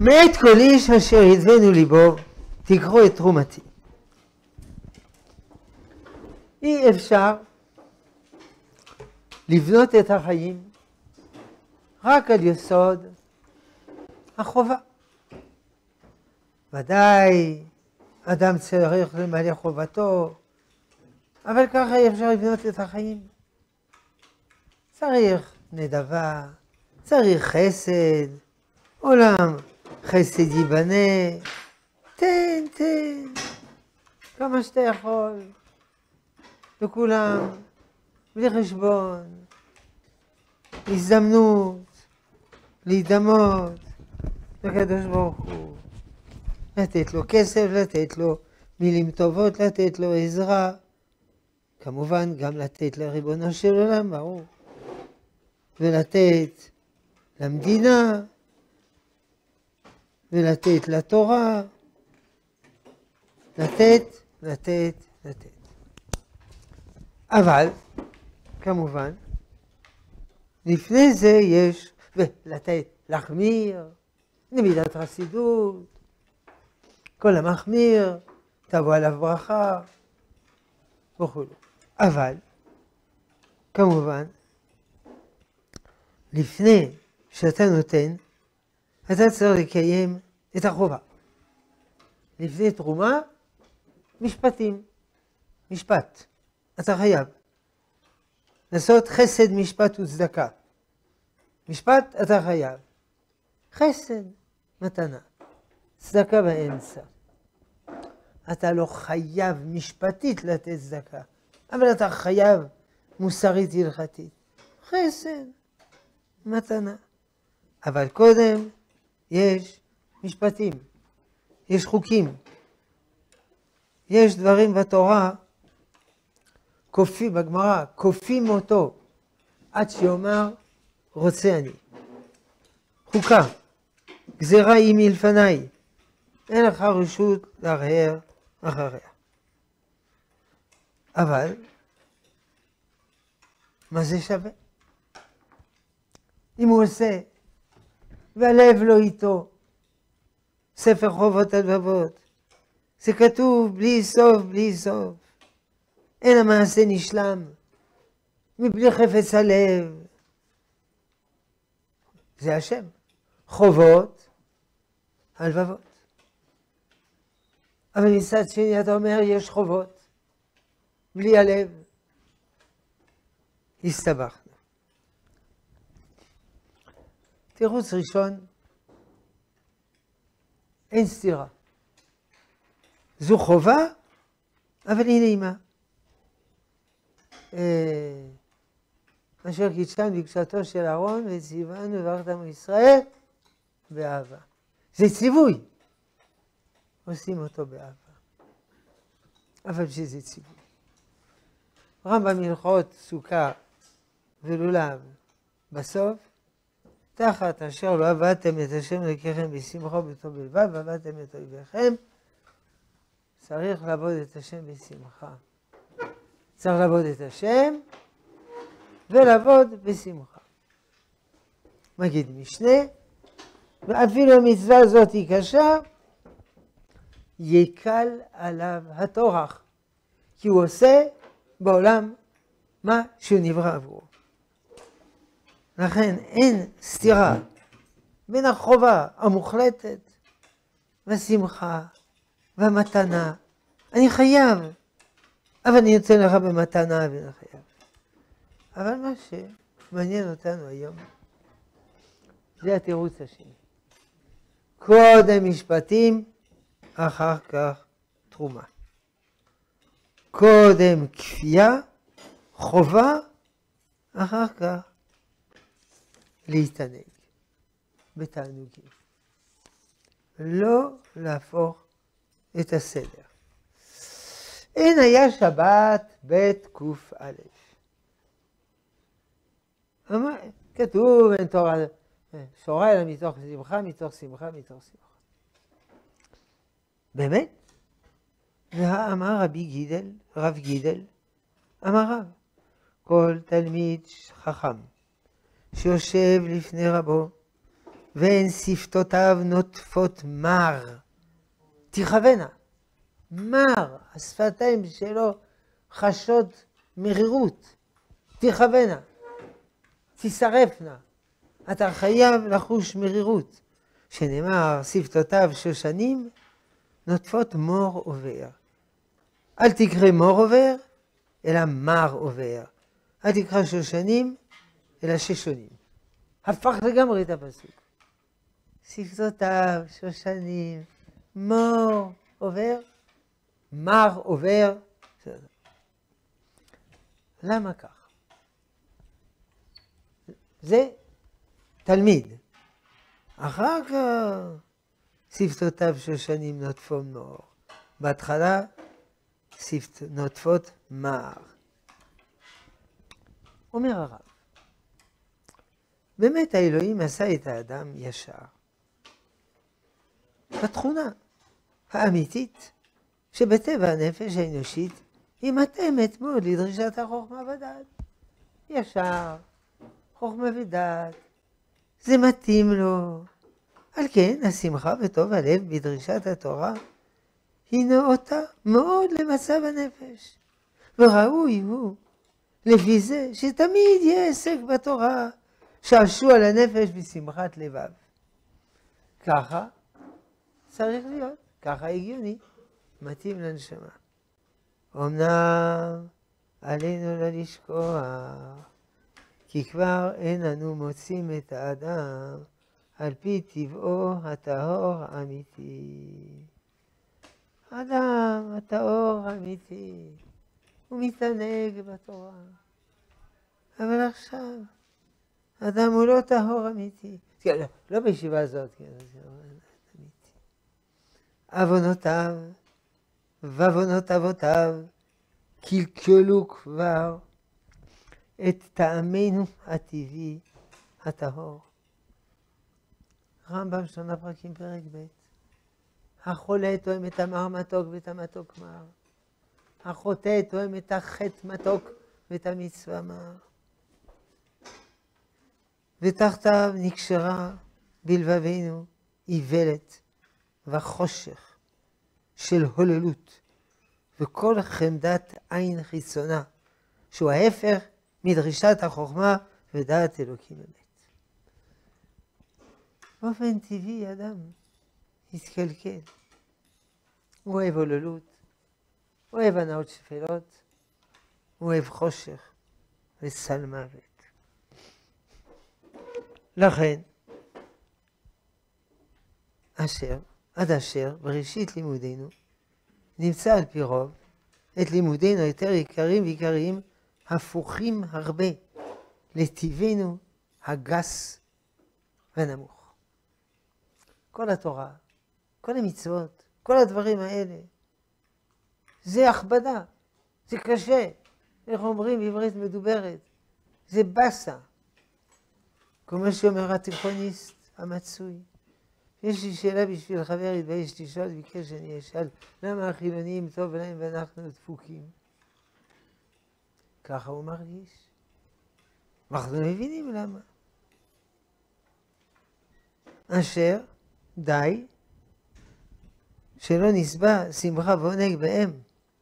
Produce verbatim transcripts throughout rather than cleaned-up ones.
מאת כל איש אשר ידבנו ליבו, תקחו את תרומתי. אי אפשר לבנות את החיים רק על יסוד החובה. ודאי, אדם צריך למלא חובתו, אבל ככה אי אפשר לבנות את החיים. צריך נדבה, צריך חסד, עולם חסד ייבנה, תן, תן, כמה שאתה יכול, לכולם, בלי חשבון, הזדמנות, להידמות לקדוש ברוך הוא, לתת לו כסף, לתת לו מילים טובות, לתת לו עזרה, כמובן גם לתת לריבונו של עולם, ברור, ולתת למדינה, ולתת לתורה, לתת, לתת, לתת. אבל, כמובן, לפני זה יש, ולתת, להחמיר, נמידת חסידות, כל המחמיר, תבוא עליו ברכה, וכו'. אבל, כמובן, לפני שאתה נותן, אתה צריך לקיים את החובה. לפני תרומה, משפטים, משפט. אתה חייב לעשות חסד, משפט וצדקה. משפט אתה חייב. חסד, מתנה. צדקה באמצע. אתה לא חייב משפטית לתת צדקה, אבל אתה חייב מוסרית הלכתית. חסד, מתנה. אבל קודם יש משפטים, יש חוקים, יש דברים בתורה, כופים, בגמרא, כופים אותו עד שיאמר רוצה אני. חוקה, גזירה היא מלפניי, אין לך רשות להרהר אחריה. אבל מה זה שווה? אם הוא עושה והלב לא איתו, ספר חובות הלבבות, זה כתוב בלי סוף, בלי סוף. אין המעשה נשלם, מבלי חפץ הלב. זה השם. חובות, הלבבות. אבל מצד שני אתה אומר יש חובות, בלי הלב. הסתבכנו. תירוץ ראשון, אין סתירה. זו חובה, אבל היא נעימה. אשר קידשתם בקשתו של אהרון וציוונו וברכת עמו ישראל באהבה. זה ציווי. עושים אותו באהבה. אבל שזה ציווי. רמב"ם הלכות סוכה ולולב בסוף, תחת אשר לא עבדתם את השם אלוקיכם בשמחה ובטוב בלבד, ועבדתם את אויביכם, צריך לעבוד את השם בשמחה. צריך לעבוד את השם ולעבוד בשמחה. מגיד משנה, ואפילו המצווה הזאת היא קשה, יקל עליו הטורח, כי הוא עושה בעולם מה שהוא נברא עבורו. לכן אין סתירה בין החובה המוחלטת והשמחה והמתנה. אני חייב, אבל אני יוצא לך במתנה ואני חייב. אבל מה שמעניין אותנו היום, זה התירוץ השני. קודם משפטים, אחר כך תרומה. קודם כפייה, חובה, אחר כך להתענג בתענוגים. לא להפוך את הסדר. אין היה שבת בית קוף א'. כתוב אין תורה, שורה אלא מתוך שמחה, מתוך שמחה, מתוך שמחה. באמת? והאמר רבי גידל, רב גידל, אמר רב, כל תלמיד חכם שיושב לפני רבו ואין שפתותיו נוטפות מר. תכוונה. מר, השפתיים שלו חשות מרירות. תכוונה. תשרפנה. אתה חייב לחוש מרירות. שנאמר, שפתותיו שושנים נוטפות מור עובר. אל תקרא מור עובר, אלא מר עובר. אל תקרא שושנים, אלא ששונים. הפך לגמרי את הפסוק. שפתותיו שושנים, מור עובר, מר עובר. למה כך? זה תלמיד. אחר כך שפתותיו שושנים נוטפות מור. בהתחלה שפת נוטפות מר. אומר הרב, באמת האלוהים עשה את האדם ישר. בתכונה האמיתית שבטבע הנפש האנושית היא מתאמת מאוד לדרישת החוכמה ודעת. ישר, חוכמה ודעת, זה מתאים לו. על כן השמחה וטוב הלב בדרישת התורה היא נאותה מאוד למצב הנפש. וראוי הוא לפי זה שתמיד יהיה עסק בתורה, שעשוע לנפש בשמחת לבב. ככה צריך להיות, ככה הגיוני, מתאים לנשמה. אמנם עלינו לא לשכוח, כי כבר אין אנו מוצאים את האדם על פי טבעו הטהור האמיתי. האדם הטהור האמיתי, הוא מתענג בתורה. אבל עכשיו, האדם הוא לא טהור אמיתי. לא, לא בישיבה הזאת, כן, אמיתי. עוונותיו ועוונות אבותיו קלקלו כבר את טעמנו הטבעי הטהור. רמב"ם שונה פרקים פרק ב'. החולה תואם את המר מתוק ואת המתוק מר. החוטא תואם את החטא מתוק ואת המצווה מר. ותחתיו נקשרה בלבבינו איוולת וחושך של הוללות וכל חמדת עין חיצונה, שהוא ההפך מדרישת החוכמה ודעת אלוקים אמת. באופן טבעי אדם יתקלקל. הוא אוהב הוללות, הוא אוהב הנאות שפלות, הוא אוהב חושך וסל מוות. לכן, אשר, עד אשר, בראשית לימודינו, נמצא על פי רוב את לימודינו יותר יקרים ויקריים, הפוכים הרבה לטבענו הגס והנמוך. כל התורה, כל המצוות, כל הדברים האלה, זה הכבדה, זה קשה. איך אומרים בעברית מדוברת? זה בסה. כמו שאומר התיכוניסט המצוי. יש לי שאלה בשביל חבר, התבייש לשאול, ביקש שאני אשאל, למה החילונים טוב להם ואנחנו דפוקים? ככה הוא מרגיש. אנחנו מבינים למה. אשר די שלא נסבע שמחה ועונג בהם,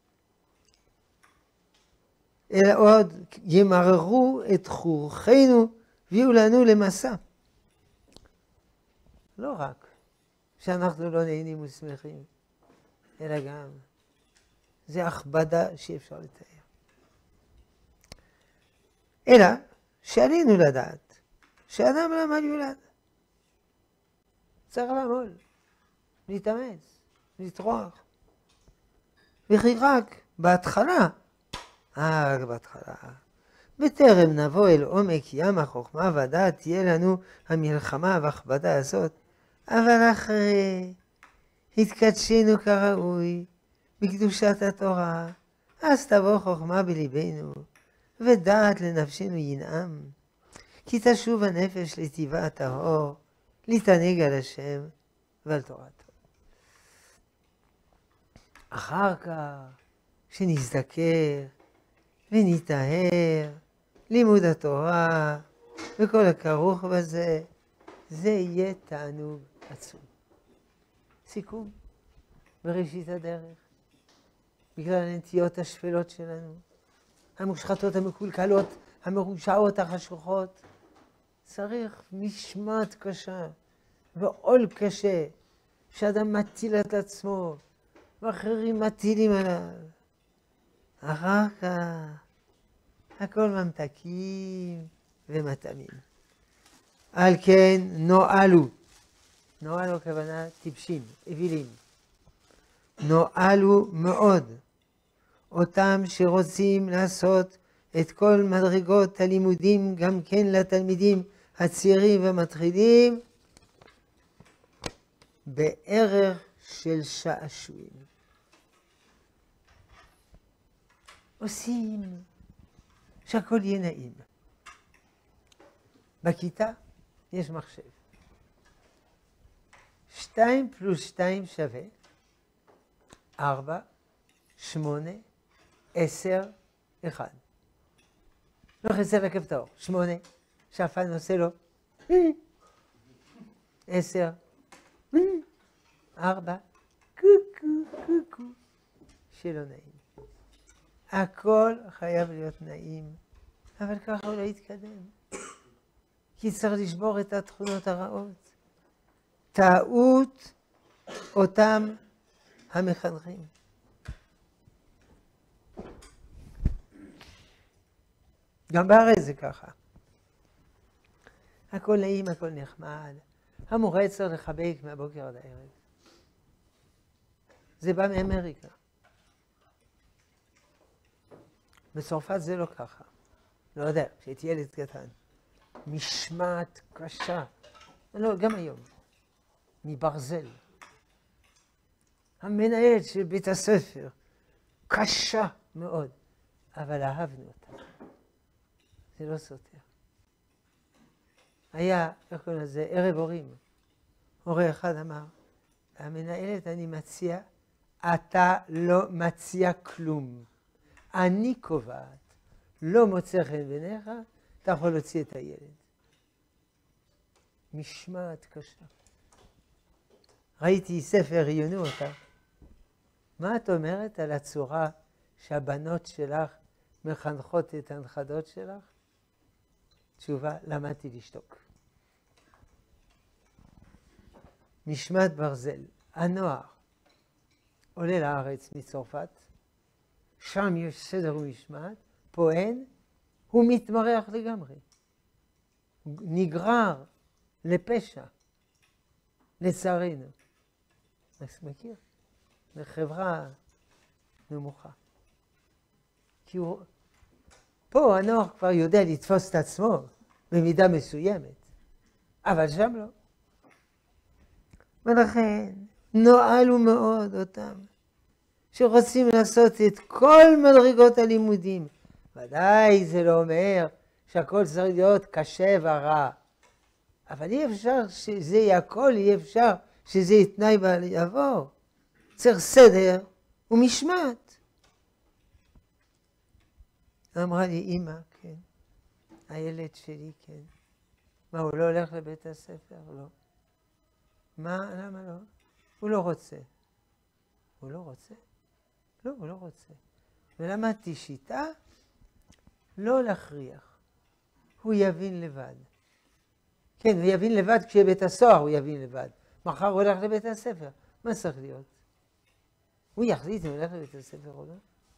אלא עוד ימררו את חורכנו ויהיו לנו למסע. לא רק שאנחנו לא נהנים ושמחים, אלא גם זה הכבדה שאפשר לתאר. אלא שעלינו לדעת שאדם לעמל יולד. צריך לעמול, להתאמץ, לטרוח. וכי רק בהתחלה, אה, רק בהתחלה, בטרם נבוא אל עומק ים החוכמה והדעת תהיה לנו המלחמה והכבדה הזאת, אבל אחרי התקדשנו כראוי בקדושת התורה, אז תבוא חוכמה בליבנו ודעת לנפשנו ינעם, כי תשוב הנפש לטבעה הטהור, להתענג על השם ועל תורתו. אחר כך, כשנזדקר ונתאר לימוד התורה וכל הכרוך בזה, זה יהיה תענוג עצום. סיכום, בראשית הדרך, בגלל הנטיות השפלות שלנו, המושחתות, המקולקלות, המרושעות, החשוכות, צריך משמעת קשה ועול קשה, שאדם מטיל את עצמו, ואחרים מטילים עליו. אחר כך, הכל ממתקים ומטעמים. על כן נועלו, נועלו הכוונה טיפשים, אווילים. נועלו מאוד אותם שרוצים לעשות את כל מדרגות הלימודים גם כן לתלמידים הצעירים והמתחילים בערך של שעשועים. עושים שהכל יהיה נעים. בכיתה יש מחשב. שתיים פלוס שתיים שווה ארבע, שמונה, עשר, אחד. לוחץ על הכפתור, שמונה, שפן עושה לו, עשר, ארבע, קוקו, קוקו, שלא נעים. הכל חייב להיות נעים, אבל ככה הוא לא יתקדם. כי צריך לשבור את התכונות הרעות. טעות אותם המחנכים. גם בארץ זה ככה. הכל נעים, הכל נחמד. המורה צריך לחבק מהבוקר עד הערב. זה בא מאמריקה. בצרפת זה לא ככה. לא יודע, כשהייתי ילד קטן. משמעת קשה. לא, גם היום. מברזל. המנהלת של בית הספר. קשה מאוד. אבל אהבנו אותה. זה לא סותר. היה, איך קוראים לזה, ערב הורים. הורה אחד אמר, המנהלת, אני מציע, אתה לא מציע כלום. אני קובעת, לא מוצא חן בעיניך, אתה יכול להוציא את הילד. משמעת קשה. ראיתי ספר, ראיינו אותה. מה את אומרת על הצורה שהבנות שלך מחנכות את הנכדות שלך? תשובה, למדתי לשתוק. משמעת ברזל. הנוער עולה לארץ מצרפת, שם יש סדר ומשמעת, פה אין, הוא מתמרח לגמרי. נגרר לפשע, לצערנו. אתה מכיר? לחברה נמוכה. כי הוא... פה הנוער כבר יודע לתפוס את עצמו במידה מסוימת, אבל שם לא. ולכן נועלו מאוד אותם, שרוצים לעשות את כל מדרגות הלימודים. ודאי זה לא אומר שהכל צריך להיות קשה ורע, אבל אי אפשר שזה יהיה הכל, אי אפשר שזה יתנאי ויעבור. צריך סדר ומשמעת. אמרה לי, אמא, כן. הילד שלי, כן. מה, הוא לא הולך לבית הספר? לא. מה, למה לא? הוא לא רוצה. הוא לא רוצה? לא, הוא לא רוצה. ולמדתי שיטה, לא להכריח. הוא יבין לבד. כן, הוא יבין לבד כשיהיה בית הסוהר, הוא יבין לבד. מחר הוא הולך לבית הספר. מה צריך להיות? הוא יחליט אם הוא הולך לבית הספר או לא.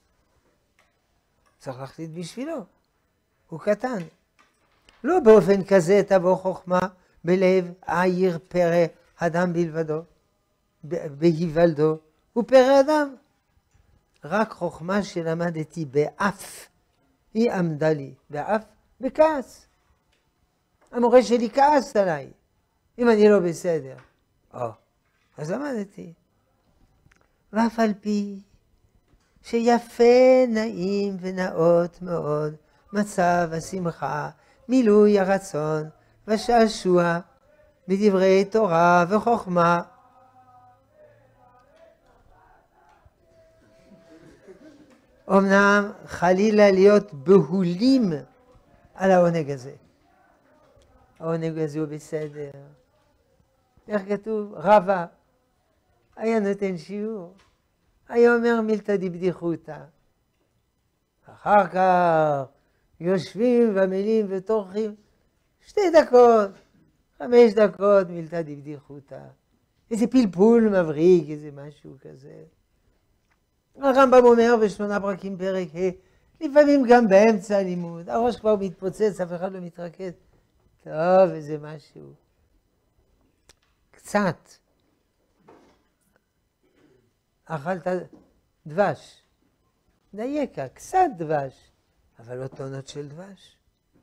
צריך להחליט בשבילו. הוא קטן. לא באופן כזה תבוא חוכמה בלב העיר פרא אדם בלבדו, בהיוולדו, הוא פרא אדם. רק חוכמה שלמדתי באף, היא עמדה לי. באף, בכעס. המורה שלי כעס עליי, אם אני לא בסדר. או, אז למדתי. ואף על פי שיפה, נעים ונאות מאוד מצב השמחה, מילוי הרצון ושעשוע בדברי תורה וחוכמה. אמנם חלילה להיות בהולים על העונג הזה. העונג הזה הוא בסדר, איך כתוב? רבא היה נותן שיעור, היה אומר מילתא דבדיחותא. אחר כך יושבים ועמלים וטורחים שתי דקות, חמש דקות מילתא דבדיחותא. איזה פלפול מבריק, איזה משהו כזה. הרמב"ם אומר בשמונה פרקים פרק ה', לפעמים גם באמצע הלימוד, הראש כבר מתפוצץ, אף אחד לא מתרכז. טוב, איזה משהו. קצת. אכלת דבש. דייקה, קצת דבש, אבל לא טונות של דבש.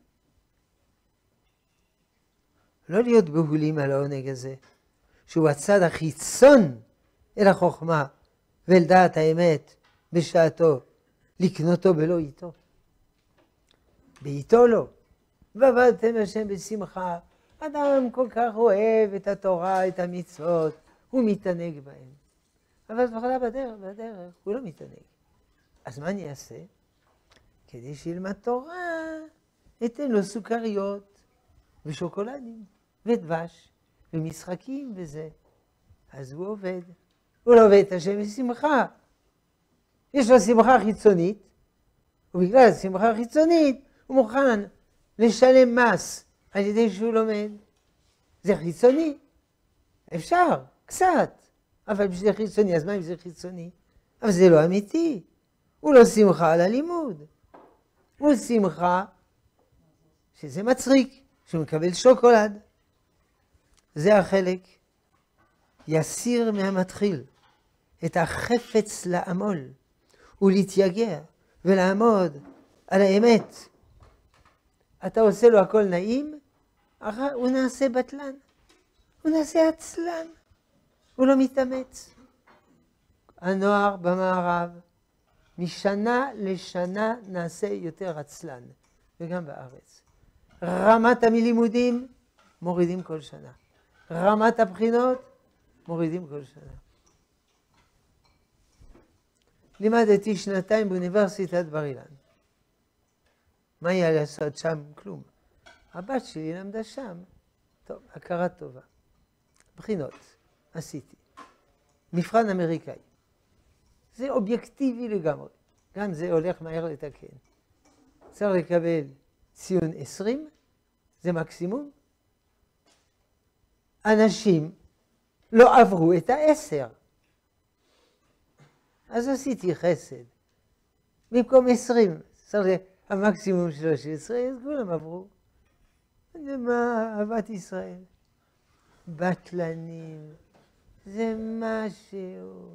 לא להיות בהולים על העונג הזה, שהוא הצד החיצון אל החוכמה ואל דעת האמת בשעתו, לקנותו בלא איתו. באיתו לא. ועבדתם השם בשמחה. אדם כל כך אוהב את התורה, את המצוות, הוא מתענג בהם. אבל בכלל בדרך, בדרך, הוא לא מתענג. אז מה אני אעשה? כדי שילמד תורה, אתן לו סוכריות ושוקולדים ודבש ומשחקים וזה. אז הוא עובד. הוא לא עובד את השם בשמחה. יש לו שמחה חיצונית, ובגלל השמחה החיצונית הוא מוכן לשלם מס על ידי שהוא לומד. זה חיצוני. אפשר, קצת. אבל בשביל חיצוני, אז מה אם זה חיצוני? אבל זה לא אמיתי. הוא לא שמחה על הלימוד. הוא שמחה שזה מצחיק, שהוא מקבל שוקולד. זה החלק. יסיר מהמתחיל את החפץ לעמול ולהתייגע ולעמוד על האמת. אתה עושה לו הכל נעים, אחר הוא נעשה בטלן, הוא נעשה עצלן, הוא לא מתאמץ. הנוער במערב, משנה לשנה נעשה יותר עצלן, וגם בארץ. רמת המלימודים מורידים כל שנה. רמת הבחינות מורידים כל שנה. לימדתי שנתיים באוניברסיטת בר אילן. מה היה לעשות שם? כלום. הבת שלי למדה שם. טוב, הכרה טובה. בחינות עשיתי. מבחן אמריקאי. זה אובייקטיבי לגמרי. גם זה הולך מהר לתקן. צריך לקבל ציון עשרים, זה מקסימום. אנשים לא עברו את העשר. אז עשיתי חסד. במקום עשרים, צריך המקסימום שלוש עשרה, אז כולם עברו. זה מה אהבת ישראל. בטלנים. זה משהו.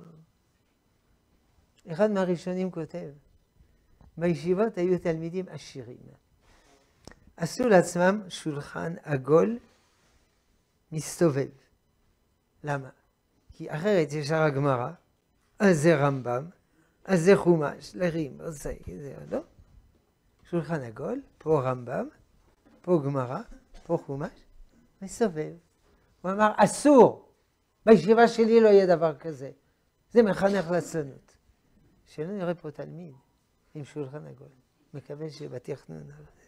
אחד מהראשונים כותב, בישיבות היו תלמידים עשירים. עשו לעצמם שולחן עגול מסתובב. למה? כי אחרת יש הר הגמרא, אז זה רמב"ם, אז זה חומש, לרים, אז זה, זה, לא? שולחן עגול, פה רמב"ם, פה גמרא, פה חומש, מסתובב. הוא אמר, אסור, בישיבה שלי לא יהיה דבר כזה. זה מחנך לעצלנות. שלא נראה פה תלמיד עם שולחן עגול. מקווה שבתכנון.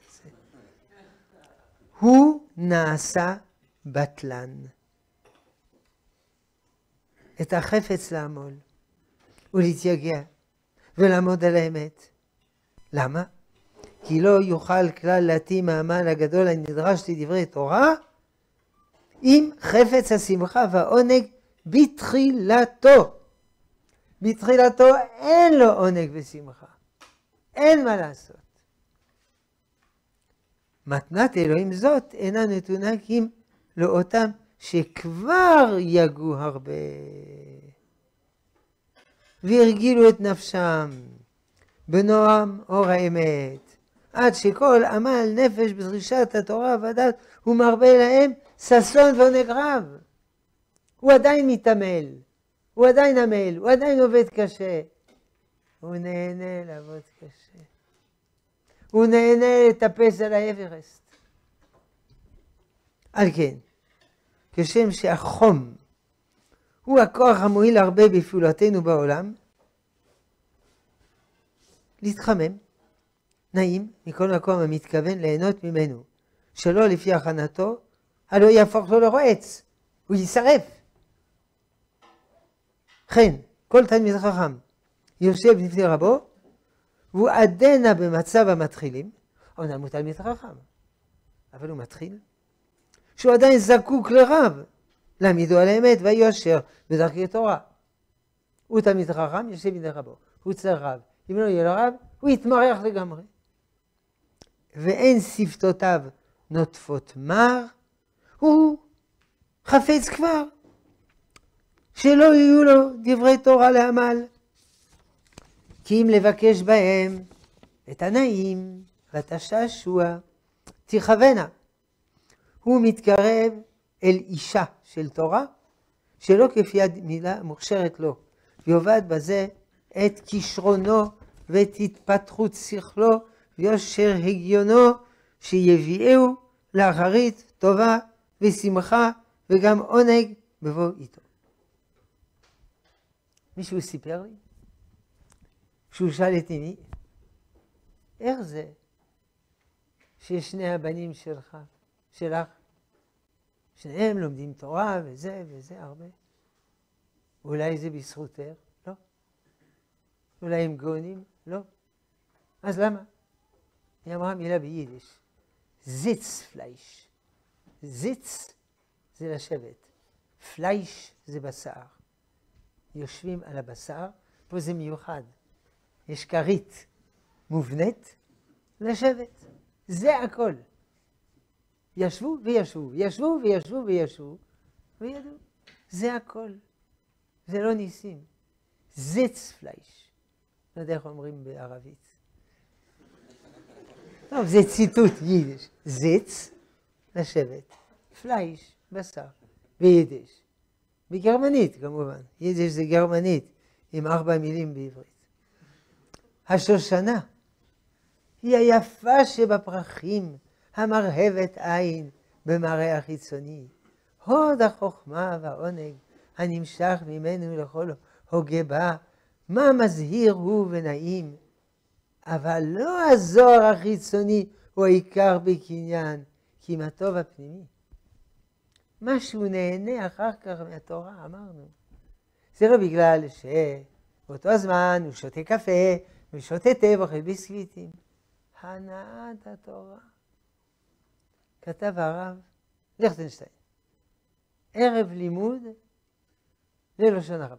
הוא נעשה בטלן. את החפץ לעמול ולהתייגע ולעמוד על האמת. למה? כי לא יוכל כלל להתאים העמל הגדול הנדרש לדברי תורה עם חפץ השמחה והעונג בתחילתו. בתחילתו אין לו עונג ושמחה. אין מה לעשות. מתנת אלוהים זאת אינה נתונה כי אם לאותם שכבר יגעו הרבה והרגילו את נפשם בנועם אור האמת, עד שכל עמל נפש בדרישת התורה והדת הוא מרבה להם ששון ועונג רב. הוא עדיין מתעמל, הוא עדיין עמל, הוא עדיין עובד קשה. הוא נהנה לעבוד קשה. הוא נהנה לטפס על האברסט. על כן, כשם שהחום הוא הכוח המועיל הרבה בפעולתנו בעולם, להתחמם, נעים, מכל מקום המתכוון ליהנות ממנו, שלא לפי הכנתו, הלא יהפוך לו לרועץ, הוא יישרף. כן, כל תלמיד חכם יושב לפני רבו, והוא עדנה במצב המתחילים, אמנם הוא תלמיד חכם, אבל הוא מתחיל, שהוא עדיין זקוק לרב, להעמידו על האמת והיושר בדרכי תורה. הוא תלמיד חכם, יושב לפני רבו, הוא צריך רב. אם לא יהיה לו רב, הוא יתמרח לגמרי. ואין שפתותיו נוטפות מר, הוא חפץ כבר, שלא יהיו לו דברי תורה לעמל. כי אם לבקש בהם את הנעים ואת השעשוע, תכוונה. הוא מתקרב אל אישה של תורה, שלא כפי המילה מוכשרת לו, ויובד בזה את כישרונו ואת התפתחות שכלו ויושר הגיונו, שיביאהו לאחרית טובה ושמחה וגם עונג בבוא איתו. מישהו סיפר לי, כשהוא שאל את אמי, איך זה ששני הבנים שלך, שלך, שניהם לומדים תורה וזה וזה הרבה? אולי זה בזכותך? לא. אולי הם גאונים? לא. אז למה? היא אמרה מילה ביידיש, זיץ פלייש. זיץ זה לשבת, פלייש זה בשר. יושבים על הבשר, פה זה מיוחד. יש כרית מובנית לשבת. זה הכל. ישבו וישבו, ישבו וישבו וישבו, וידעו. זה הכל. זה לא ניסים. זיץ פלייש. לא יודע איך אומרים בערבית. טוב, זה ציטוט יידיש. זיץ, לשבת. פלייש, בשר. ביידיש. בגרמנית כמובן. יידיש זה גרמנית, עם ארבע מילים בעברית. השושנה היא היפה שבפרחים, המרהבת עין במראה החיצוני. הוד החוכמה והעונג הנמשך ממנו לכל הוגה בה, מה מזהיר הוא ונעים. אבל לא הזוהר החיצוני הוא העיקר בקניין, כי מה טוב הפנימי. מה שהוא נהנה אחר כך מהתורה, אמרנו. זה לא בגלל שבאותו הזמן הוא שותה קפה, ושותה תה ואוכל ביסקוויטים. הנאת התורה. כתב הרב ליכטנשטיין, ערב לימוד ללשון הרבה.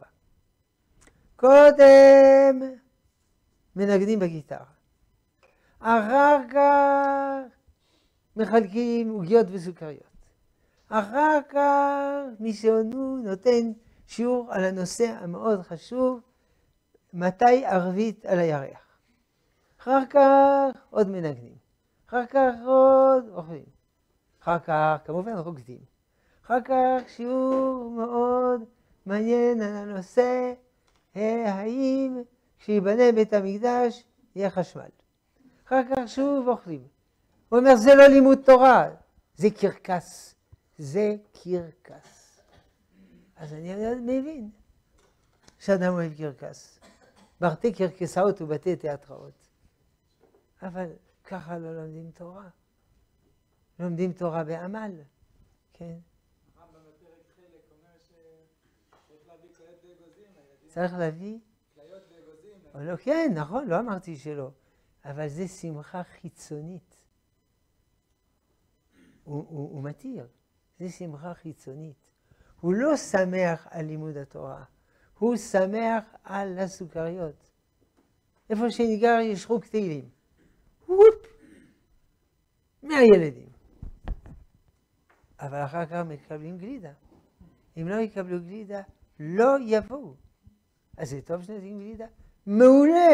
קודם מנגנים בגיטרה. אחר כך מחלקים עוגיות וסוכריות. אחר כך מי שעונו נותן שיעור על הנושא המאוד חשוב, מתי ערבית על הירח. אחר כך עוד מנגנים. אחר כך עוד אוכלים. אחר כך כמובן רוקדים. אחר כך שיעור מאוד מעניין על הנושא, האם כשיבנה בית המקדש יהיה חשמל. אחר כך שוב אוכלים. הוא אומר, זה לא לימוד תורה, זה קרקס. זה קרקס. אז אני מבין שאדם אוהב קרקס. בתי קרקסאות ובתי תיאטראות. אבל ככה לא לומדים תורה. לומדים תורה בעמל. כן. הרמב"ם בפרק חלק אומר שצריך להביא כליות ואגוזים. צריך להביא? כליות ואגוזים. לא, כן, נכון, לא אמרתי שלא. אבל זה שמחה חיצונית. הוא, הוא, הוא מתיר. זה שמחה חיצונית. הוא לא שמח על לימוד התורה. הוא שמח על הסוכריות. איפה שניגר יש חוג תהילים. וופ! מאה ילדים. אבל אחר כך מקבלים גלידה. אם לא יקבלו גלידה, לא יבואו. אז זה טוב שנותנים גלידה? מעולה!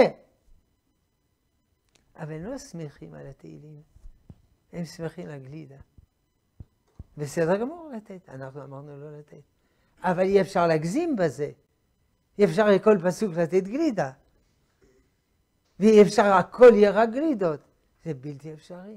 אבל לא שמחים על התהילים. הם שמחים על גלידה. בסדר גמור לתת. אנחנו אמרנו לא לתת. אבל אי אפשר להגזים בזה. אי אפשר לכל פסוק לתת גלידה. ואי אפשר הכל יהיה רק גלידות. זה בלתי אפשרי.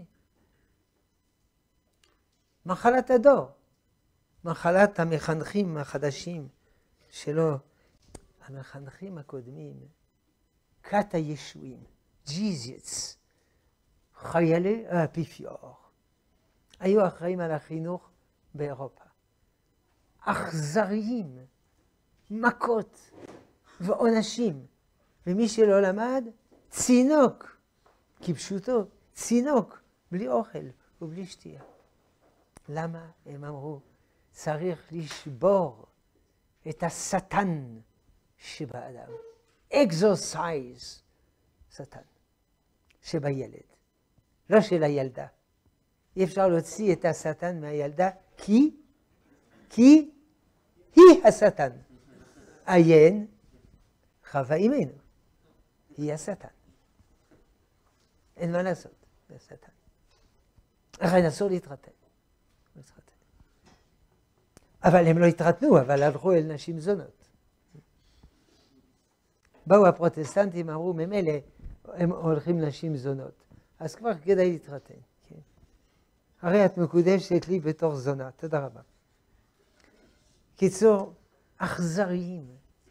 מחלת הדור. מחלת המחנכים החדשים שלא. המחנכים הקודמים. כת הישועים. ג'יזיץ. חיילי האפיפיור. היו אחראים על החינוך באירופה. אכזריים, מכות ועונשים. ומי שלא למד, צינוק, כפשוטו, צינוק, בלי אוכל ובלי שתייה. למה? הם אמרו, צריך לשבור את השטן שבאדם. אקזורסייז, שטן, שבילד, לא של הילדה. אי אפשר להוציא את השטן מהילדה, כי, כי היא השטן. עיין, חווה אימנו, היא השטן. אין מה לעשות, זה השטן. לכן אסור להתחתן. אבל הם לא התחתנו, אבל הלכו אל נשים זונות. באו הפרוטסטנטים, אמרו, ממילא הם הולכים נשים זונות. אז כבר כדאי להתחתן. כן. הרי את מקודשת לי בתור זונה. תודה רבה. קיצור, אכזריים.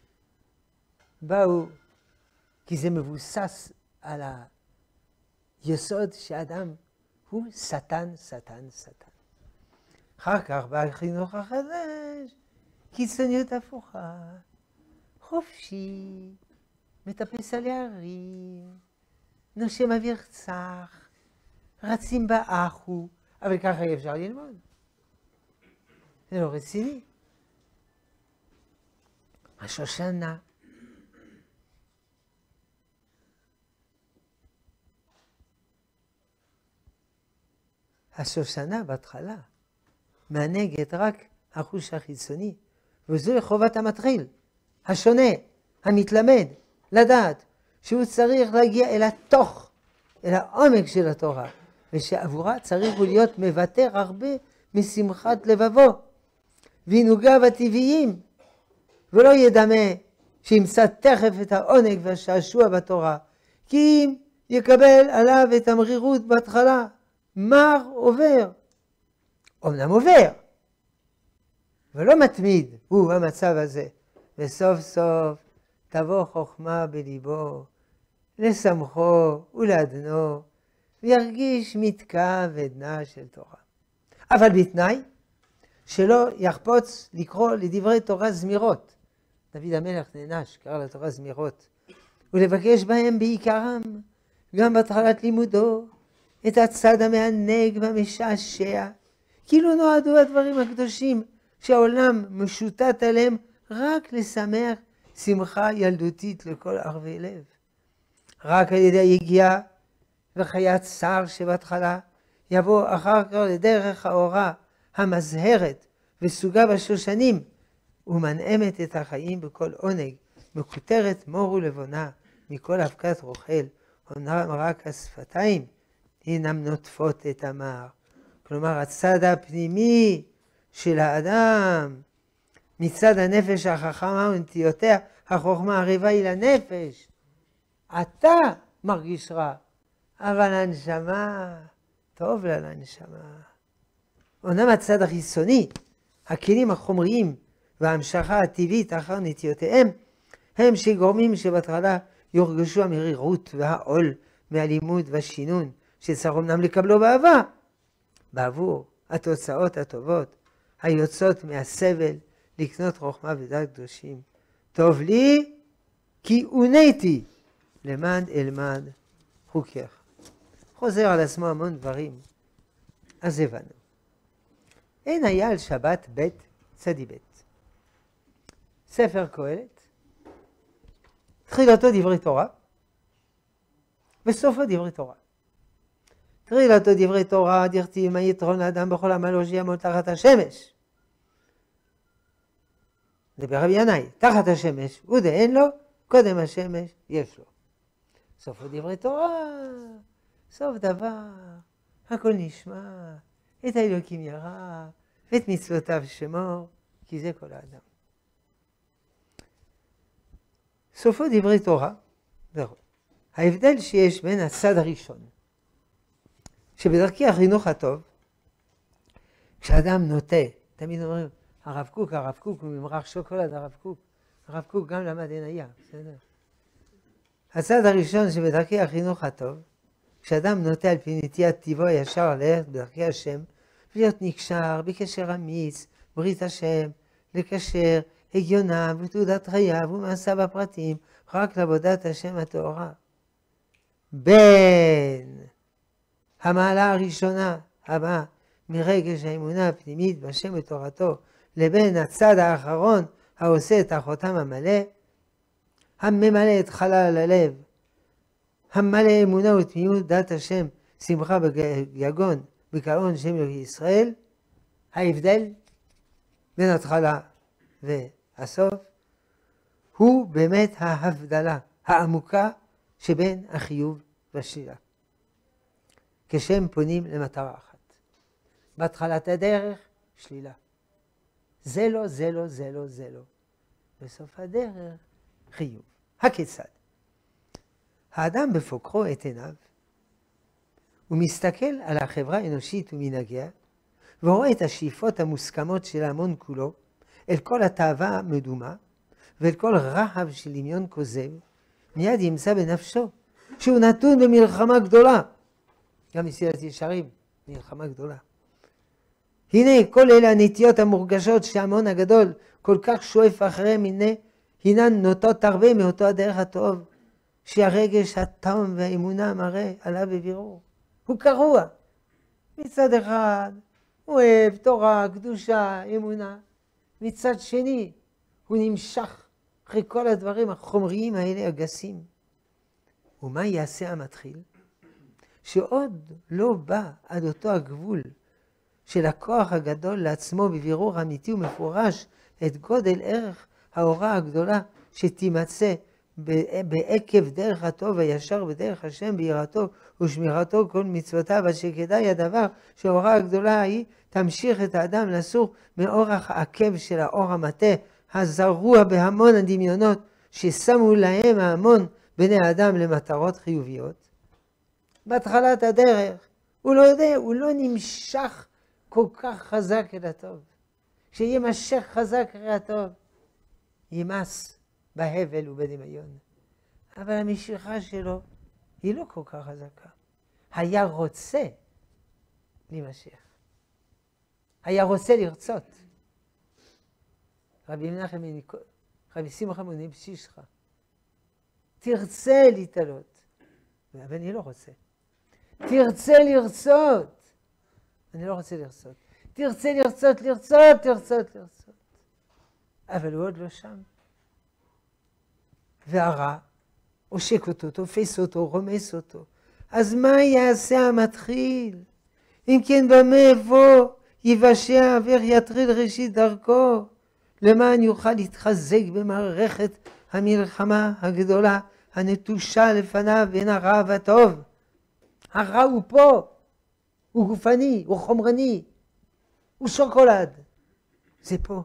באו, כי זה מבוסס על היסוד שאדם הוא שטן, שטן, שטן. אחר כך בא החינוך החדש, קיצוניות הפוכה, חופשי, מטפס על הערים, נושם אוויר צח, רצים באחו, אבל ככה אי אפשר ללמוד. זה לא רציני. השושנה, השושנה בהתחלה מענגת רק החוש החיצוני, וזו חובת המתחיל, השונה, המתלמד, לדעת שהוא צריך להגיע אל התוך, אל העומק של התורה, ושעבורה צריך להיות מוותר הרבה משמחת לבבו, ועינוגיו הטבעיים, ולא ידמה שימצא תכף את העונג והשעשוע בתורה, כי אם יקבל עליו את המרירות בהתחלה, מר עובר. אמנם עובר, ולא מתמיד, הוא המצב הזה. וסוף סוף תבוא חוכמה בליבו, לשמחו ולעדנו, וירגיש מתקה ועדנה של תורה. אבל בתנאי שלא יחפוץ לקרוא לדברי תורה זמירות. דוד המלך נענש, קרא לתורה זמירות, ולבקש בהם בעיקרם, גם בהתחלת לימודו, את הצד המענג והמשעשע, כאילו נועדו הדברים הקדושים שהעולם משוטט עליהם רק לשמח שמחה ילדותית לכל ערבי לב. רק על ידי היגיעה וחיית שר שבהתחלה יבוא אחר כך לדרך האורה המזהרת וסוגה בשושנים ומנעמת את החיים בכל עונג, מקוטרת מור ולבונה מכל אבקת רוכל, אומנם רק השפתיים אינם נוטפות את המר. כלומר, הצד הפנימי של האדם, מצד הנפש החכמה ונטיותיה, החוכמה הריבה היא לנפש. אתה מרגיש רע, אבל הנשמה, טוב לה לנשמה. אומנם הצד החיצוני, הכלים החומריים וההמשכה הטבעית אחר נטיותיהם, הם שגורמים שבהתחלה יורגשו המרירות והעול מהלימוד והשינון, שצריך אמנם לקבלו באהבה, בעבור התוצאות הטובות היוצאות מהסבל לקנות חוכמה ודעת קדושים. טוב לי כי עוניתי למען אלמד חוקך. חוזר על עצמו המון דברים. אז הבנו. אין היה על שבת בית צדי בית. ספר קהלת, תחילתו דברי תורה, וסופו דברי תורה. תחילתו דברי תורה, דכתיב מה יתרון לאדם בכל עמלו שיעמוד תחת השמש. דבר רבי ינאי, תחת השמש, ודאין לו, קודם השמש יש לו. סופו דברי תורה, סוף דבר, הכל נשמע, את האלוקים ירא, ואת מצוותיו שמור, כי זה כל האדם. סופו דברי תורה, ההבדל שיש בין הצד הראשון, שבדרכי החינוך הטוב, כשאדם נוטה, תמיד אומרים, הרב קוק, הרב קוק, הוא ממרח שוקולד, הרב קוק, הרב קוק גם למד עניה, בסדר? הצד הראשון שבדרכי החינוך הטוב, כשאדם נוטה על פי נטיית טבעו ישר ללכת בדרכי השם, ולהיות נקשר, בקשר אמיץ, ברית השם, לקשר הגיוניו ותעודת חייו ומעשיו הפרטיים רק לעבודת השם הטהורה. בין המעלה הראשונה הבאה מרגש האמונה הפנימית בשם ותורתו לבין הצד האחרון העושה את החותם המלא, הממלא את חלל הלב, המלא אמונה ותמימות דת השם, שמחה ביגון בקרון שם אלוקי ישראל. ההבדל בין התחלה והסוף הוא באמת ההבדלה העמוקה שבין החיוב והשלילה. כשהם פונים למטרה אחת. בהתחלת הדרך, שלילה. זה לא, זה לא, זה לא, זה לא. בסוף הדרך, חיוב. הכיצד? האדם בפוקרו את עיניו, הוא מסתכל על החברה האנושית ומנהגיה, ורואה את השאיפות המוסכמות של ההמון כולו, אל כל התאווה המדומה, ואל כל רחב של דמיון כוזב, מיד ימצא בנפשו שהוא נתון במלחמה גדולה. גם מסילת ישרים, מלחמה גדולה. הנה כל אלה הנטיות המורגשות שההמון הגדול כל כך שואף אחריהם, הנה הינן נוטות הרבה מאותו הדרך הטוב, שהרגש הטעם והאמונה מראה עליו בבירור. הוא קרוע. מצד אחד הוא אוהב תורה, קדושה, אמונה. מצד שני הוא נמשך אחרי כל הדברים החומריים האלה הגסים. ומה יעשה המתחיל? שעוד לא בא עד אותו הגבול של הכוח הגדול לעצמו בבירור אמיתי ומפורש את גודל ערך ההוראה הגדולה שתימצא בעקב דרך הטוב הישר בדרך השם ביראתו ושמירתו כל מצוותיו, אשר כדאי הדבר שההוראה הגדולה ההיא תמשיך את האדם לסור מאורח העקב של האור המטה הזרוע בהמון הדמיונות ששמו להם ההמון בני האדם למטרות חיוביות. בהתחלת הדרך הוא לא יודע, הוא לא נמשך כל כך חזק אל הטוב. כשימשך חזק אל הטוב ימס בהבל ובדמיון. אבל המשיכה שלו היא לא כל כך חזקה. היה רוצה להימשך. היה רוצה לרצות. רבי מנחם, רבי שמחה מוני פשישך. תרצה להתעלות. אבל אני לא רוצה. תרצה לרצות. אני לא רוצה לרצות. תרצה לרצות, לרצות, לרצות, לרצות. אבל הוא עוד לא שם. והרע עושק אותו, תופס אותו, רומס אותו. אז מה יעשה המתחיל? אם כן במה יבוא, יבשע ואיך יטריד ראשית דרכו, למען יוכל להתחזק במערכת המלחמה הגדולה הנטושה לפניו בין הרע והטוב. הרע הוא פה, הוא גופני, הוא חומרני, הוא שוקולד. זה פה.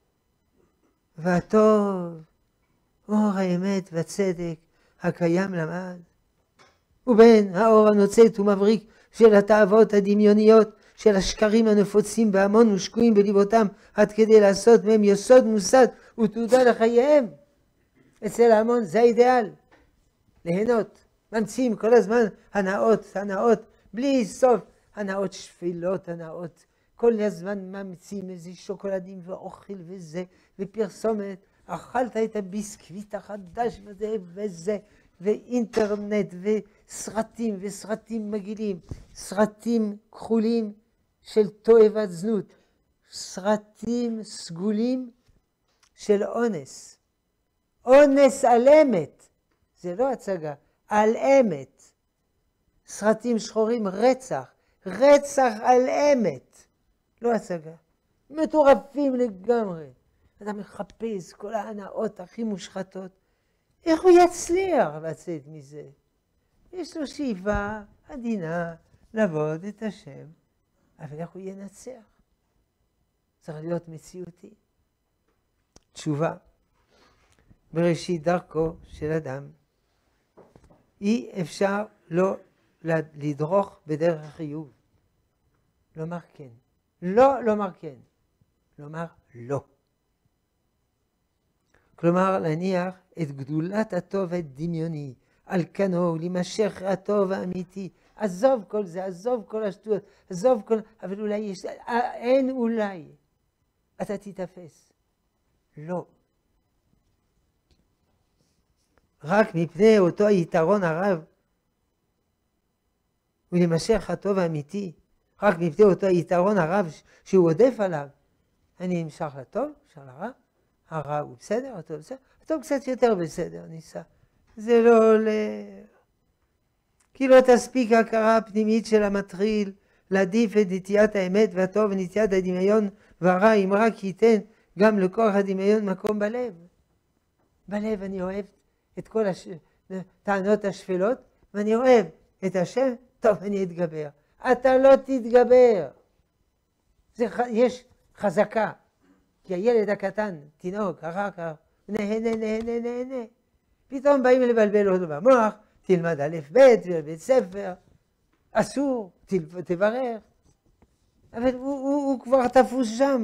והטוב, אור האמת והצדק הקיים למד. ובין האור הנוצץ ומבריק של התאוות הדמיוניות, של השקרים הנפוצים בהמון ושקועים בליבותם, עד כדי לעשות מהם יסוד מוסד ותעודה לחייהם. אצל ההמון זה האידאל. ליהנות. ממציאים כל הזמן הנאות, הנאות, בלי סוף. הנאות שפלות, הנאות. כל הזמן ממציאים איזה שוקולדים ואוכל וזה, ופרסומת. אכלת את הביסקוויט החדש וזה וזה, ואינטרנט וסרטים וסרטים מגעילים, סרטים כחולים של תועבת זנות, סרטים סגולים של אונס. אונס על אמת, זה לא הצגה, על אמת. סרטים שחורים, רצח, רצח על אמת, לא הצגה. מטורפים לגמרי. אתה מחפש כל ההנאות הכי מושחתות. איך הוא יצליח לצאת מזה? יש לו שאיפה עדינה לעבוד את השם, אבל איך הוא ינצח? צריך להיות מציאותי. תשובה, בראשית דרכו של אדם, אי אפשר לא לדרוך בדרך החיוב. לומר כן. לא לומר כן. לומר לא. כלומר, להניח את גדולת הטוב הדמיוני על כנו, להימשך הטוב האמיתי. עזוב כל זה, עזוב כל השטויות, עזוב כל... אבל אולי יש... אין אולי. אתה תתאפס. לא. רק מפני אותו היתרון הרב ולמשך הטוב האמיתי, רק מפני אותו היתרון הרב שהוא עודף עליו, אני נמשך לטוב, נמשך לרע, הרע הוא בסדר, הטוב בסדר, הטוב קצת יותר בסדר, ניסה. זה לא עולה. כי לא תספיק ההכרה הפנימית של המטריל להעדיף את נטיית האמת והטוב ונטיית הדמיון והרע, אם רק ייתן גם לכוח הדמיון מקום בלב. בלב אני אוהב את כל הטענות השפלות, ואני אוהב את השם, טוב, אני אתגבר. אתה לא תתגבר. זה, יש חזקה. כי הילד הקטן, תינוק, אחר כך, נהנה, נהנה, נהנה. פתאום באים לבלבל אותו במוח, תלמד א' ב' בבית ספר, אסור, תברר. אבל הוא, הוא, הוא כבר תפוס שם.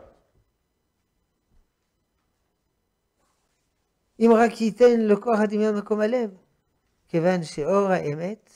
אם רק ייתן לכוח הדמיון מקום הלב, כיוון שאור האמת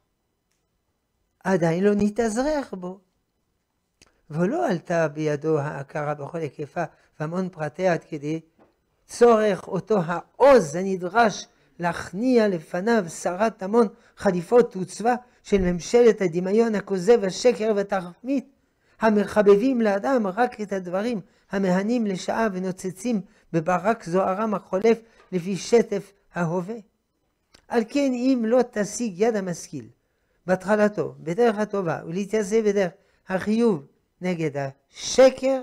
עדיין לא נתאזרח בו, ולא עלתה בידו ההכרה בכל היקפה והמון פרטיה עד כדי צורך אותו העוז הנדרש להכניע לפניו שרת המון חליפות וצבא של ממשלת הדמיון הכוזב, השקר והתחמית, המחבבים לאדם רק את הדברים המהנים לשעה ונוצצים בברק זוהרם החולף לפי שטף ההווה. על כן אם לא תשיג יד המשכיל בהתחלתו בדרך הטובה ולהתייצב בדרך החיוב נגד השקר,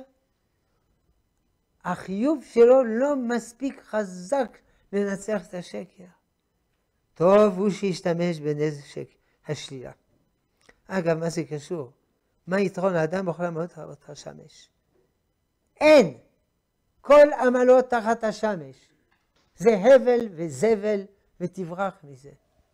החיוב שלו לא מספיק חזק לנצח את השקר. טוב הוא שישתמש בנשק השלילה. אגב, מה זה קשור? מה יתרון האדם בכל עמלות תחת השמש? אין! כל עמלות תחת השמש. זה הבל וזבל ותברח מזה.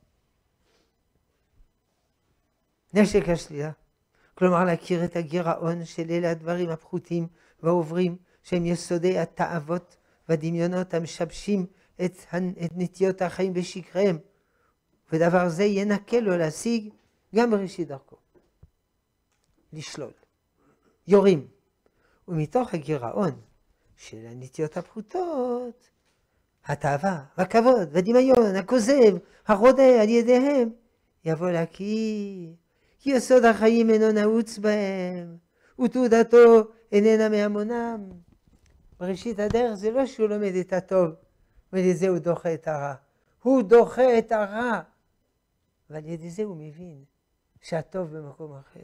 נשק השלילה. כלומר להכיר את הגירעון של אלה הדברים הפחותים והעוברים שהם יסודי התאוות והדמיונות המשבשים את, את נטיות החיים בשקריהם, ודבר זה ינקה לו להשיג גם בראשית דרכו. לשלול. יורים. ומתוך הגירעון של הנטיות הפחותות, התאווה והכבוד והדמיון הכוזב הרודה על ידיהם יבוא להכיר כי יסוד החיים אינו נעוץ בהם ותעודתו איננה מהמונם. בראשית הדרך זה לא שהוא לומד את הטוב ולזה הוא דוחה את הרע, הוא דוחה את הרע, ועל ידי זה הוא מבין שהטוב במקום אחר.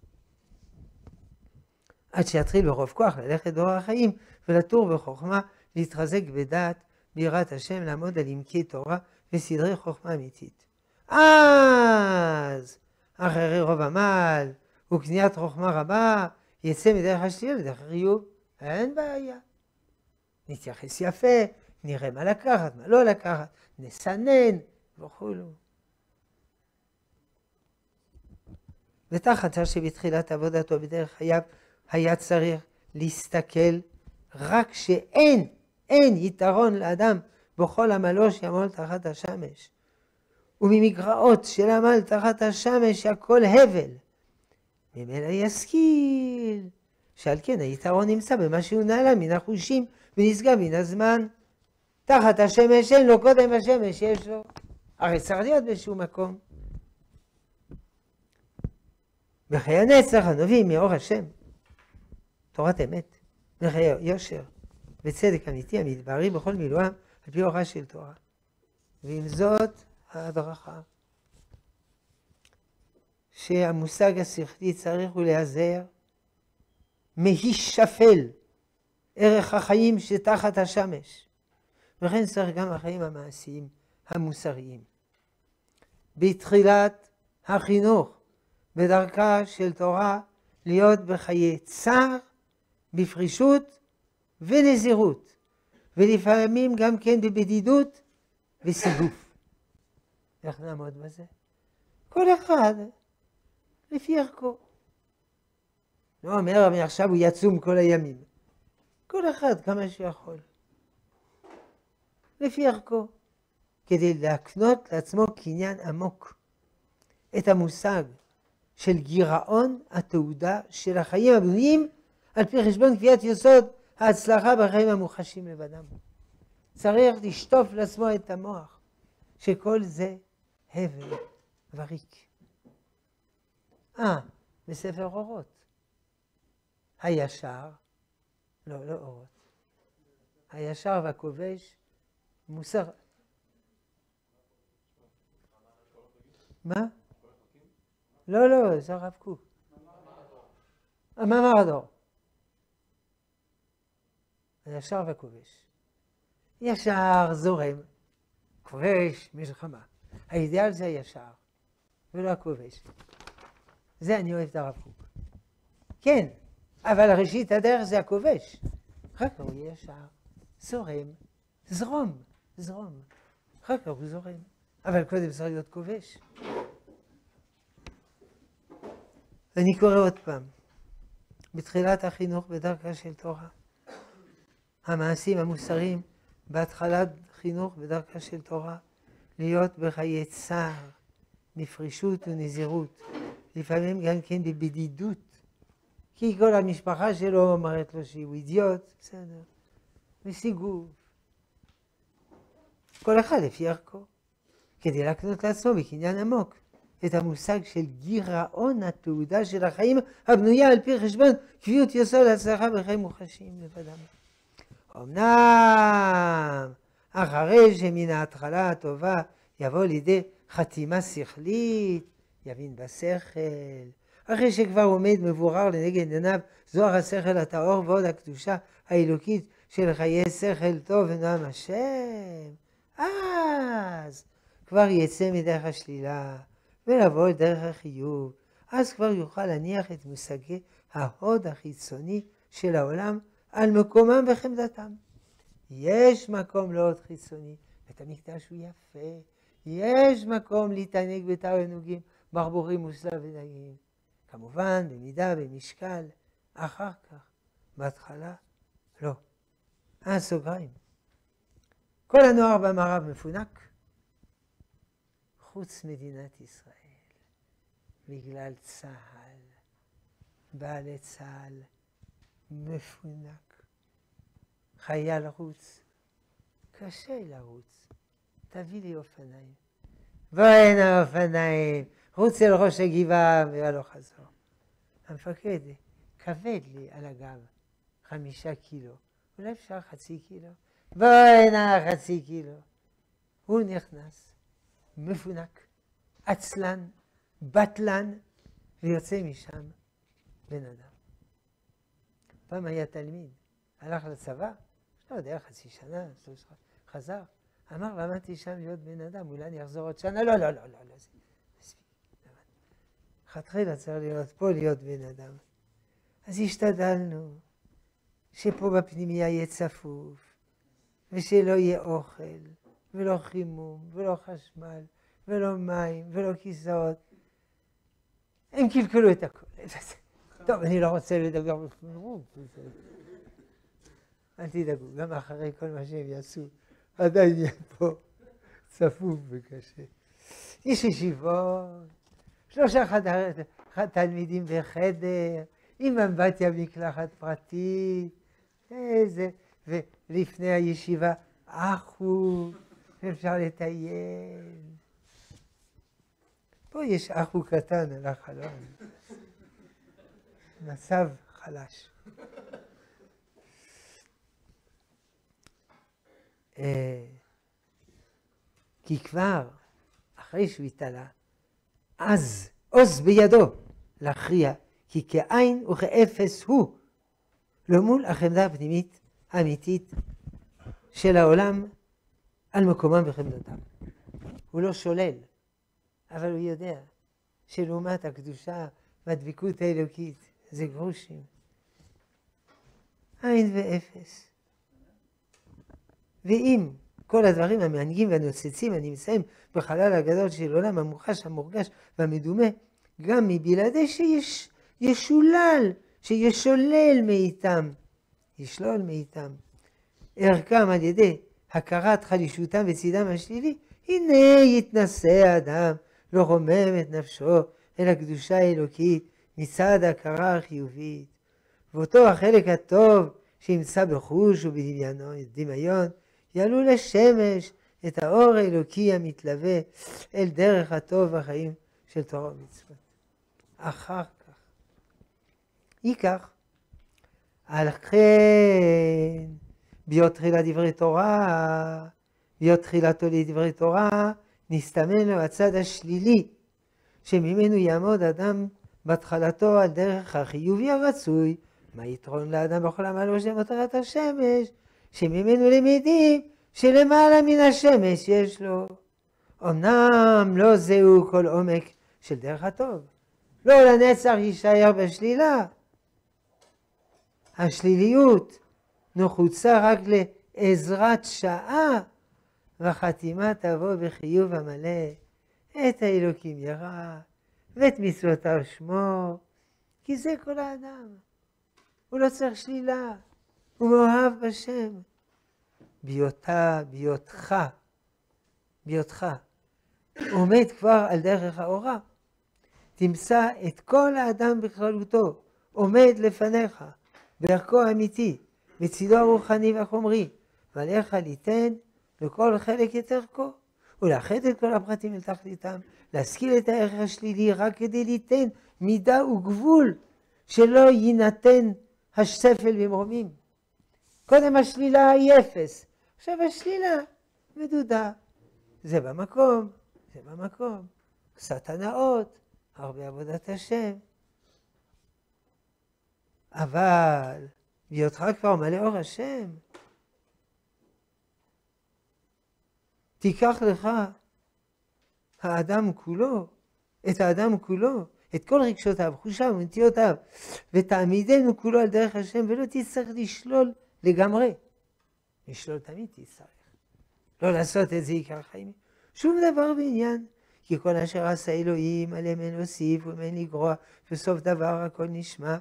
עד שיתחיל ברוב כוח ללכת באורח החיים ולתור בחוכמה, להתחזק בדעת, ביראת השם, לעמוד על עמקי תורה וסדרי חוכמה אמיתית. אז אחרי רוב עמל וקניית חוכמה רבה יצא מדרך השלילה לדרך החיוב, אין בעיה. נתייחס יפה, נראה מה לקחת, מה לא לקחת, נסנן וכו'. ותחת שבתחילת עבודתו בדרך חייו היה צריך להסתכל רק שאין, אין יתרון לאדם בכל עמלו שיעמול תחת השמש. וממגרעות של עמל תחת השמש הכל הבל. ממילא ישכיל, שעל כן היתרון נמצא במה שהוא נעלה מן החושים ונשגב מן הזמן. תחת השמש אין לו, קודם השמש יש לו. הרי צריך להיות באיזשהו מקום. בחיי הנצח הנובעים מאור השם, תורת אמת, בחיי יושר וצדק אמיתי המתבהרים בכל מילואם על פי אורה של תורה. ועם זאת ההדרכה שהמושג השכלי צריך הוא להיעזר מהישפל ערך החיים שתחת השמש, וכן צריך גם החיים המעשיים המוסריים. בתחילת החינוך בדרכה של תורה להיות בחיי צער, בפרישות ונזירות, ולפעמים גם כן בבדידות וסיגוף. איך נעמוד בזה? כל אחד לפי ערכו. לא אומר, מעכשיו הוא יצום כל הימים. כל אחד כמה שיכול. לפי ערכו. כדי להקנות לעצמו קניין עמוק את המושג של גירעון התעודה של החיים הבנויים על פי חשבון קביעת יסוד ההצלחה בחיים המוחשים לבדם. צריך לשטוף לעצמו את המוח, שכל זה הבל וריק. אה, בספר אורות. הישר, לא, לא אורות. הישר והכובש, מוסר. מה? לא, לא, זה הרב קוק. מאמר הדור. הישר והכובש. ישר זורם, כובש מלחמה. האידיאל זה הישר, ולא הכובש. זה אני אוהב את הרב קוק. כן, אבל ראשית הדרך זה הכובש. אחר כך הוא ישר, זורם, זרום, זרום. אחר כך הוא זורם. אבל קודם צריך להיות כובש. אני קורא עוד פעם. בתחילת החינוך בדרכה של תורה. המעשים המוסריים בהתחלת חינוך בדרכה של תורה. להיות בחיי צער, נפרישות ונזירות. לפעמים גם כן בבדידות. כי כל המשפחה שלו אומרת לו שהוא אידיוט, בסדר. וסיגוב. כל אחד לפי ערכו. כדי להקנות לעצמו בקניין עמוק את המושג של גירעון התעודה של החיים הבנויה על פי חשבון קביעות יסוד הצלחה בחיים מוחשיים לבדם. אמנם אחרי שמן ההתחלה הטובה יבוא לידי חתימה שכלית, יבין בשכל, אחרי שכבר עומד מבורר לנגד עיניו זוהר השכל הטהור ועוד הקדושה האלוקית של חיי שכל טוב ונועם השם, אז כבר יצא מדרך השלילה ולבוא דרך החיוב, אז כבר יוכל להניח את מושגי ההוד החיצוני של העולם על מקומם בחמדתם. יש מקום להוד חיצוני, בית המקדש הוא יפה, יש מקום להתענג בתענוגים, ברבורים וסלב ודגים. כמובן, במידה, במשקל, אחר כך, בהתחלה, לא. אה, סוגריים. כל הנוער במערב מפונק, חוץ מדינת ישראל, בגלל צה"ל, בעלי צה"ל, מפונק. חייל רוץ, קשה לרוץ, תביא לי אופניים. ואין האופניים, רוץ אל ראש הגבעה והלוך חזור. המפקד, כבד לי על הגב, חמישה קילו, אולי אפשר חצי קילו? ואין החצי קילו. הוא נכנס, מפונק, עצלן, בטלן, ויוצא משם בן אדם. פעם היה תלמיד, הלך לצבא, לא יודע, חצי שנה, חזר, אמר, למדתי שם להיות בן אדם, אולי אני אחזור עוד שנה, לא, לא, לא, לא, לא, זה מספיק. חתחילה צריך להיות פה להיות בן אדם. אז השתדלנו שפה בפנימיה יהיה צפוף, ושלא יהיה אוכל, ולא חימום, ולא חשמל, ולא מים, ולא כיסאות. הם קלקלו את הכל. טוב, אני לא רוצה לדבר בפנימום. אל תדאגו, גם אחרי כל מה שהם יעשו, עדיין יהיה פה צפוף וקשה. יש ישיבות, שלושה חדר, תלמידים בחדר, עם אמבטיה מקלחת פרטית, איזה, ולפני הישיבה, אחו, אפשר לטייל. פה יש אחו קטן על החלון. מצב חלש. כי כבר אחרי שהוא התעלה, אז עוז בידו להכריע, כי כעין וכאפס הוא, לא מול החמדה הפנימית האמיתית של העולם על מקומם בחמדתם. הוא לא שולל, אבל הוא יודע שלעומת הקדושה והדבקות האלוקית זה גרושים. עין ואפס. ואם כל הדברים המענגים והנוצצים הנמצאים בחלל הגדול של עולם המוחש, המורגש והמדומה, גם מבלעדי שיש ישולל, שישולל מאיתם, ישלול מאיתם, ערכם על ידי הכרת חלישותם וצידם השלילי, הנה יתנסה האדם, לא רומם את נפשו אל הקדושה האלוקית מצד ההכרה החיובית. ואותו החלק הטוב שימצא בחוש ובדמיון, יעלו לשמש את האור האלוקי המתלווה אל דרך הטוב והחיים של תורה ומצוות. אחר כך, ייקח, על כן, ביות תחילה דברי תורה, ביות תחילתו לדברי תורה, נסתמן לו הצד השלילי, שממנו יעמוד אדם בהתחלתו על דרך החיובי הרצוי. מה יתרון לאדם בכל עמל ושם מטרת השמש, שממנו למדים שלמעלה מן השמש יש לו. אמנם לא זהו כל עומק של דרך הטוב, לא לנצח יישאר בשלילה. השליליות נחוצה רק לעזרת שעה, והחתימה תבוא בחיוב המלא. את האלוקים ירא ואת מצוותיו שמור, כי זה כל האדם. הוא לא צריך שלילה, הוא מאוהב בשם. ביותה, ביותך, ביותך, עומד כבר על דרך האורה. תמצא את כל האדם בכללותו, עומד לפניך, בערכו האמיתי, בצילו הרוחני והחומרי, ועליך ליתן לכל חלק את ערכו, ולאחד את כל הפרטים אל תכליתם, להשכיל את הערך השלילי רק כדי ליתן מידה וגבול, שלא יינתן השפל במרומים. קודם השלילה היא אפס, עכשיו השלילה מדודה. זה במקום, זה במקום. קצת הנאות, הרבה עבודת השם. אבל בהיותך כבר מלא אור השם, תיקח לך האדם כולו, את האדם כולו, את כל רגשותיו, חושיו ונטיותיו, ותעמידנו כולו על דרך השם, ולא תצטרך לשלול לגמרי. לשלול תמיד תצטרך. לא לעשות את זה עיקר חיים. שום דבר בעניין. כי כל אשר עשה אלוהים, עליהם אין להוסיף ואין לגרוע, בסוף דבר הכל נשמע.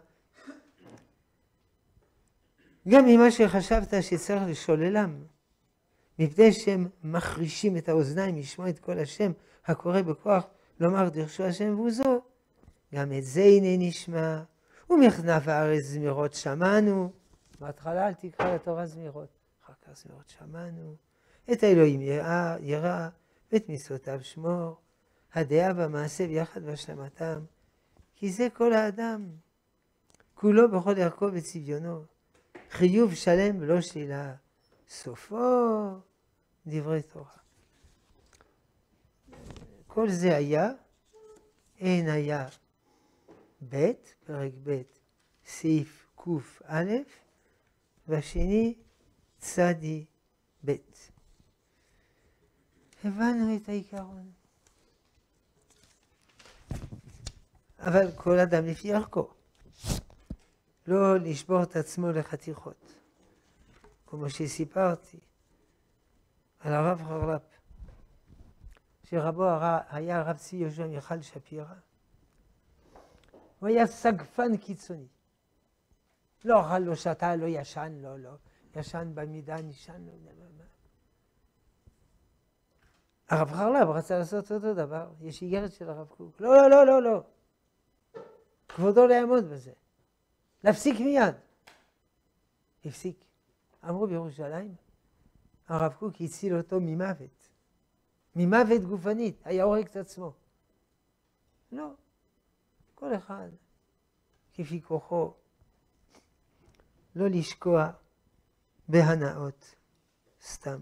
גם ממה שחשבת שצריך לשוללם, מפני שהם מחרישים את האוזניים לשמוע את כל השם הקורא בכוח, לומר דרשו השם ועוזו, גם את זה הנה נשמע. ומכנף הארץ זמירות שמענו. בהתחלה אל תקרא לתורה זמירות, אחר כך זמירות שמענו. את האלוהים ירא, ירא ואת מצוותיו שמור, הדעה במעשה ביחד בהשלמתם, כי זה כל האדם, כולו בכל ערכו וצביונו, חיוב שלם ולא שלילה, סופו דברי תורה. כל זה היה, אין היה ב', פרק ב', סעיף קוף א', והשני צדי ב'. הבנו את העיקרון. אבל כל אדם לפי ערכו. לא לשבור את עצמו לחתיכות. כמו שסיפרתי על הרב חרל"פ, שרבו היה הרב צבי יהושע מיכל שפירא. הוא היה סגפן קיצוני. לא אכל, לא שתה, לא ישן, לא, לא. ישן במידה, נשן, לא יודע מה. הרב חרל"פ רצה לעשות אותו דבר. יש איגרת של הרב קוק. לא, לא, לא, לא, לא. כבודו לא יעמוד בזה. להפסיק מיד. הפסיק. אמרו בירושלים, הרב קוק הציל אותו ממוות. ממוות גופנית. היה הורג את עצמו. לא. כל אחד כפי כוחו. לא לשקוע בהנאות סתם.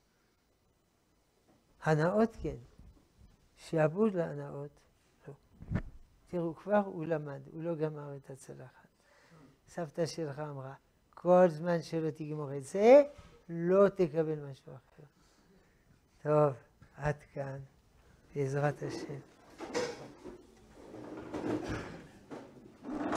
הנאות כן. שעבוד להנאות לא. תראו, כבר הוא למד, הוא לא גמר את הצלחת. סבתא שלך אמרה, כל זמן שלא תגמור את זה, לא תקבל משהו אחר. טוב, עד כאן, בעזרת השם.